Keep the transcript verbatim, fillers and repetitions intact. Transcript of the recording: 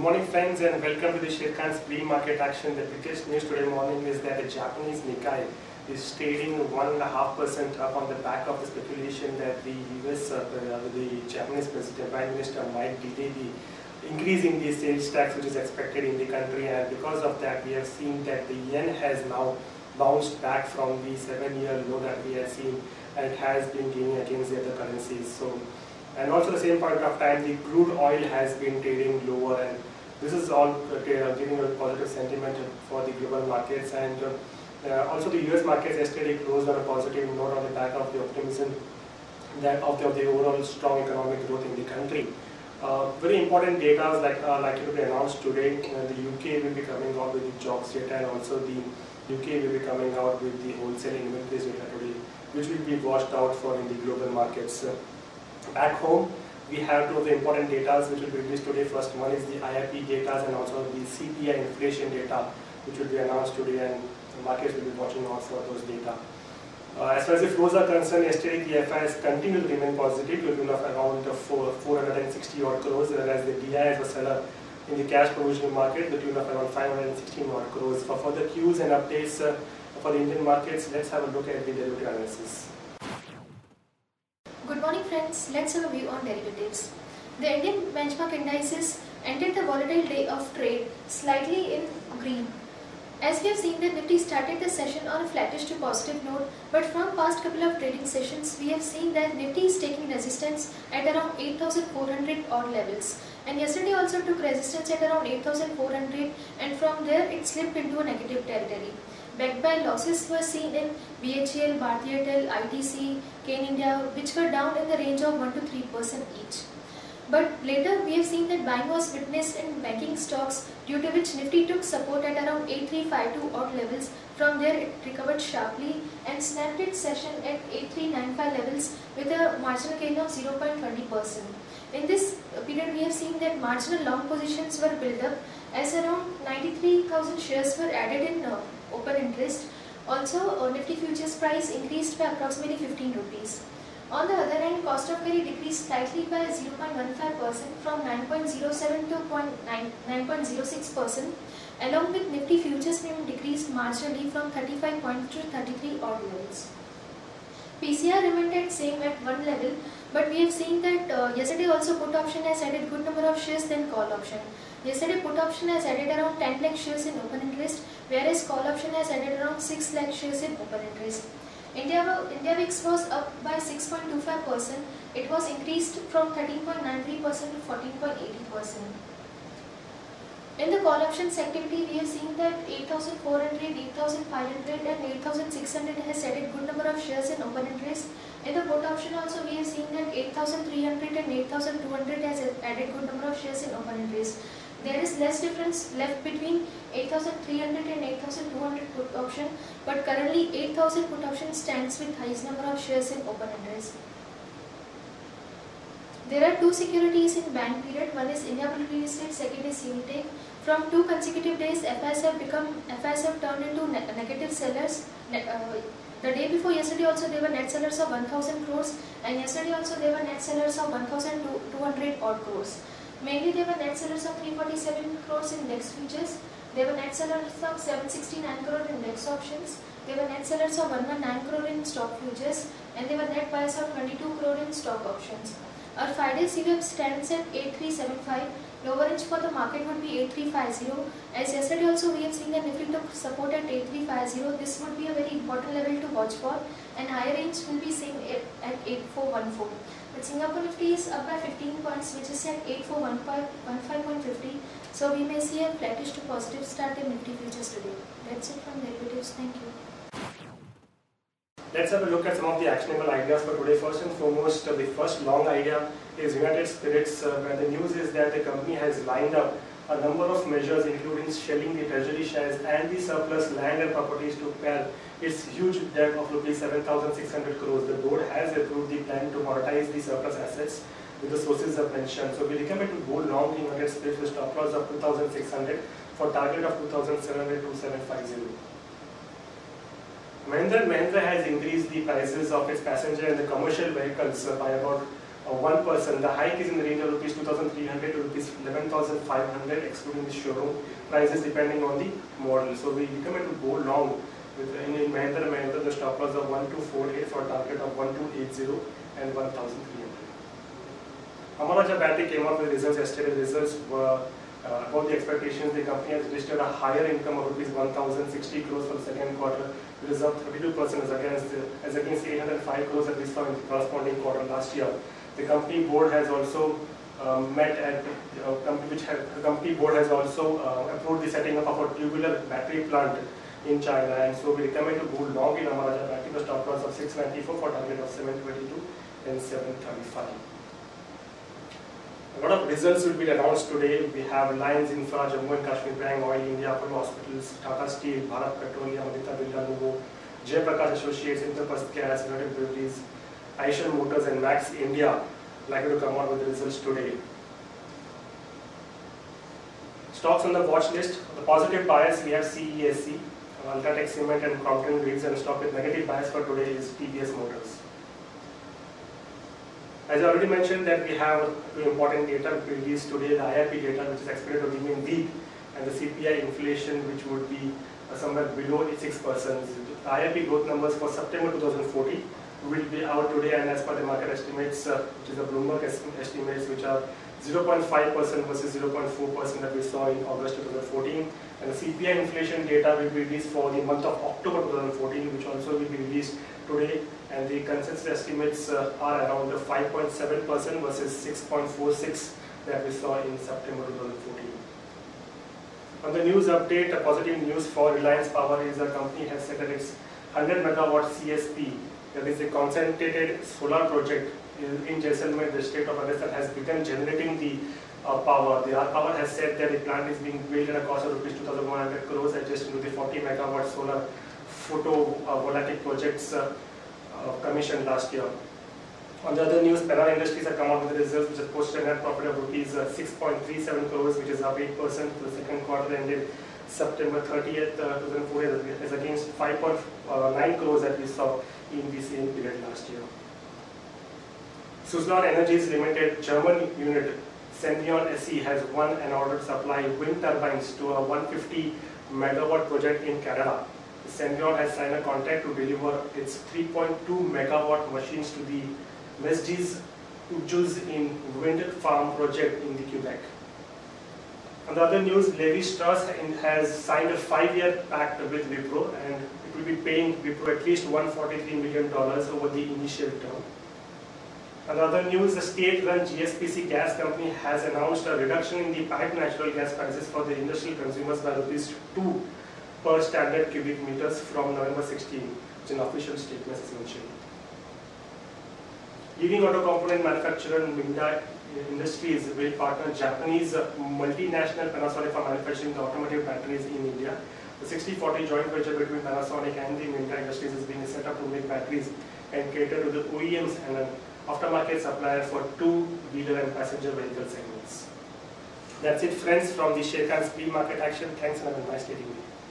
morning friends, and welcome to the Sharekhan's pre-market action. The biggest news today morning is that the Japanese Nikkei is trading one and a half percent up on the back of the speculation that the U S, uh, the, the Japanese President, Prime Minister might delay the increase in the sales tax which is expected in the country, and because of that we have seen that the yen has now bounced back from the seven-year low that we have seen, and it has been gaining against the other currencies. So. And also at the same point of time, the crude oil has been trading lower, and this is all uh, giving a positive sentiment for the global markets. And uh, also the U S markets yesterday closed on a positive note on the back of the optimism that of the, of the overall strong economic growth in the country. Uh, very important data like uh, likely to be announced today. Uh, the U K will be coming out with the jobs data, and also the U K will be coming out with the wholesale inventories data today, which will be watched out for in the global markets. Uh, Back home, we have two of the important data which will be released today. First one is the I I P data and also the C P I inflation data, which will be announced today, and the markets will be watching out for those data. Uh, as far as the flows are concerned, yesterday the F Is continued to remain positive to the tune of around four, four hundred sixty odd crores, whereas the D I is a seller in the cash provisioning market to the tune of around five hundred sixteen odd crores. For further cues and updates uh, for the Indian markets, let's have a look at the derivative analysis. Good morning friends, let's have a view on derivatives. The Indian benchmark indices ended the volatile day of trade slightly in green. As we have seen that Nifty started the session on a flattish to positive note, but from past couple of trading sessions we have seen that Nifty is taking resistance at around eight thousand four hundred odd levels, and yesterday also took resistance at around eight thousand four hundred, and from there it slipped into a negative territory. Backed by losses were seen in B H E L, Bharti Airtel, I T C, Kane India, which were down in the range of one to three percent each. But later we have seen that buying was witnessed in banking stocks, due to which Nifty took support at around eight three five two odd levels. From there it recovered sharply and snapped its session at eight three nine five levels with a marginal gain of zero point two zero percent. In this period we have seen that marginal long positions were built up as around ninety-three thousand shares were added in uh, open interest. Also, uh, Nifty futures price increased by approximately fifteen rupees. On the other hand, cost of carry decreased slightly by zero point one five percent from nine point zero seven to nine point zero six percent. Along with Nifty futures premium decreased marginally from thirty-five points to thirty-three odd levels. P C I remained at same at one level, but we have seen that uh, yesterday also put option has added good number of shares than call option. Yesterday put option has added around ten lakh shares in open interest, whereas call option has added around six lakh shares in open interest. India, India V I X was up by six point two five percent. It was increased from thirteen point nine three percent to fourteen point eight zero percent. In the call options activity, we have seen that eight thousand four hundred, eight thousand five hundred and eight thousand six hundred has added good number of shares in open interest. In the put option also we have seen that eight thousand three hundred and eight thousand two hundred has added good number of shares in open interest. There is less difference left between eight thousand three hundred and eight thousand two hundred put option, but currently eight thousand put option stands with highest number of shares in open interest. There are two securities in ban period. One is India Real Estate, second is Unitech. From two consecutive days, F Is have become F Is have turned into ne negative sellers. Ne uh, the day before yesterday also they were net sellers of one thousand crores, and yesterday also they were net sellers of one thousand two hundred odd crores. Mainly they were net sellers of three hundred forty-seven crores in Dex futures. They were net sellers of seven hundred sixty-nine crore in Dex options. They were net sellers of one hundred nineteen crore in stock futures, and they were net buyers of twenty-two crore in stock options. Our five day C V M stands at eight three seven five. Lower range for the market would be eight three five zero. As yesterday also we have seen that Nifty took support at eight three five zero. This would be a very important level to watch for, and higher range will be seen at eight four one four. But Singapore Nifty is up by fifteen points, which is at eight four one five point five zero. So we may see a flattish to positive start in Nifty futures today. That's it from derivatives. Thank you. Let's have a look at some of the actionable ideas for today. First and foremost, uh, the first long idea is United Spirits, uh, where the news is that the company has lined up a number of measures, including shelling the treasury shares and the surplus land and properties to pay its huge debt of rupees seven thousand six hundred crores. The board has approved the plan to monetize the surplus assets with the sources I've mentioned. So we recommend to go long in United Spirits with stop loss of two thousand six hundred for target of two thousand seven hundred to two thousand seven hundred fifty. Mahindra and Mahindra has increased the prices of its passenger and the commercial vehicles by about uh, one percent. The hike is in the range of rupees two thousand three hundred to rupees eleven thousand five hundred, excluding the showroom prices depending on the model. So we recommend to go long with in, in Mahindra and Mahindra the stop loss of one two four eight for a target of one two eight zero and one thousand three hundred. Amara Raja Battery came out with results yesterday. The results were uh, above the expectations. The company has registered a higher income of rupees one thousand sixty crores for the second quarter. It is up thirty-two percent as against as against eight hundred five crores that we saw in the corresponding quarter last year. The company board has also um, met at uh, company which have, the company board has also uh, approved the setting up of a tubular battery plant in China, and so we recommend to go long in Amara Raja Battery. The stop loss of six ninety-four for target of seven twenty-two and seven thirty-five. A lot of results will be announced today. We have Reliance Infra, Jammu and Kashmir Bank, Oil India, Apollo Hospitals, Tata Steel, Bharat Petroleum, Aditya Birla Nuvo, Jay Prakash Associates, Interpast Gas, United Breweries, Eicher Motors and Max India likely to come out with the results today. Stocks on the watch list. The positive bias, we have C E S C, Ultratech Cement and Crompton Greaves, and stock with negative bias for today is T V S Motors. As I already mentioned that we have two important data released today, the I I P data which is expected to remain weak, and the C P I inflation which would be uh, somewhere below six percent. The I I P growth numbers for September two thousand fourteen will be out today, and as per the market estimates, uh, which is the Bloomberg estimates, which are zero point five percent versus zero point four percent that we saw in August two thousand fourteen. And the C P I inflation data will be released for the month of October two thousand fourteen, which also will be released today. And the consensus estimates uh, are around the five point seven percent versus six point four six that we saw in September two thousand fourteen. On the news update, a positive news for Reliance Power is the company has said that its one hundred megawatt C S P, that is a concentrated solar project in, in Jaisalmer, the state of Rajasthan, has begun generating the uh, power. The R Power has said that the plant is being built at a cost of rupees two thousand one hundred crores, adjusted to the forty megawatt solar photovoltaic projects uh, uh, commissioned last year. On the other news, Penal Industries have come out with the results, which has posted a net profit of rupees uh, six point three seven crores, which is up eight percent to the second quarter ended September thirtieth, uh, two thousand fourteen, as against five point nine crores that we saw in the same period last year. Suzlon Energies Limited German unit Senvion S E has won an order to supply wind turbines to a one hundred fifty megawatt project in Canada. Senvion has signed a contract to deliver its three point two megawatt machines to the Mesdis Ujus in wind farm project in the Quebec. On the other news, Levi Strauss has signed a five-year pact with Wipro, and it will be paying Wipro at least one hundred forty-three million dollars over the initial term. On the other news, the state-run G S P C gas company has announced a reduction in the piped natural gas prices for the industrial consumers by rupees two per standard cubic meters from November sixteenth, which an official statement is mentioned. Leading auto component manufacturer Minda Industries will partner Japanese multinational Panasonic for manufacturing the automotive batteries in India. The sixty forty joint venture between Panasonic and the Minda Industries is being set up to make batteries and cater to the O E Ms and an aftermarket supplier for two-wheeler and passenger vehicle segments. That's it, friends, from the Sharekhan's pre-market action. Thanks, and have a nice day.